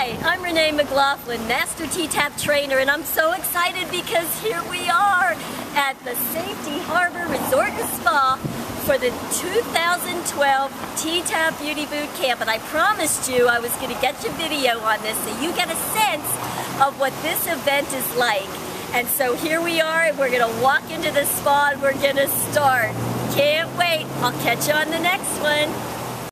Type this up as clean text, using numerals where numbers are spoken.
Hi, I'm Renee McLaughlin, Master T-Tapp trainer, and I'm so excited because here we are at the Safety Harbor Resort and Spa for the 2012 T-Tapp Beauty Boot Camp. And I promised you I was going to get you video on this so you get a sense of what this event is like. And so here we are, and we're going to walk into the spa and we're going to start. Can't wait. I'll catch you on the next one.